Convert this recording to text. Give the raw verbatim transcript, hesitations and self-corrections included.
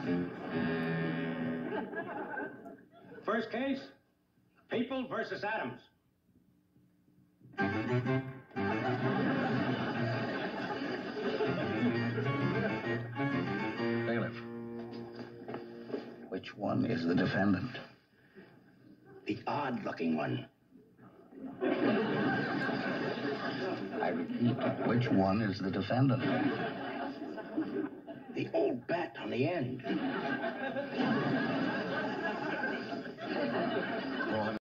First case, People versus Adams. Bailiff, which one is the defendant? The odd-looking one. I repeat, which one is the defendant? The old bat on the end.